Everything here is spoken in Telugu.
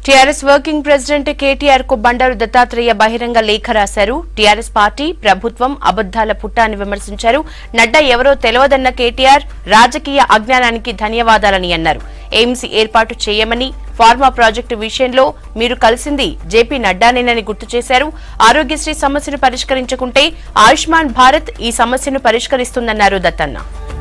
టీఆర్ఎస్ వర్కింగ్ ప్రెసిడెంట్ కేటీఆర్ కు బండారు దత్తాత్రేయ బహిరంగ లేఖ రాశారు. టీఆర్ఎస్ పార్టీ ప్రభుత్వం అబద్దాల పుట్ట అని విమర్శించారు. నడ్డా ఎవరో తెలియదన్న కేటీఆర్ రాజకీయ అజ్ఞానానికి ధన్యవాదాలని అన్నారు. ఎయిమ్స్ ఏర్పాటు చేయమని ఫార్మా ప్రాజెక్టు విషయంలో మీరు కలిసింది జేపీ నడ్డానేనని గుర్తు చేశారు. ఆరోగ్యశ్రీ సమస్యను పరిష్కరించకుంటే ఆయుష్మాన్ భారత్ ఈ సమస్యను పరిష్కరిస్తుందన్నారు దత్తన్న.